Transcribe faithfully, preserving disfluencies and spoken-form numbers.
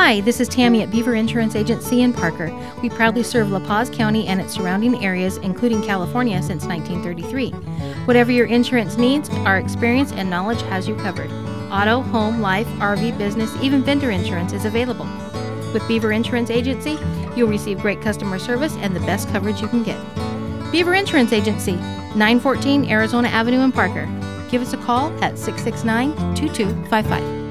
Hi, this is Tammy at Beaver Insurance Agency in Parker. We proudly serve La Paz County and its surrounding areas, including California, since nineteen thirty-three. Whatever your insurance needs, our experience and knowledge has you covered. Auto, home, life, R V, business, even vendor insurance is available. With Beaver Insurance Agency, you'll receive great customer service and the best coverage you can get. Beaver Insurance Agency, nine fourteen Arizona Avenue in Parker. Give us a call at six six nine, two two five five.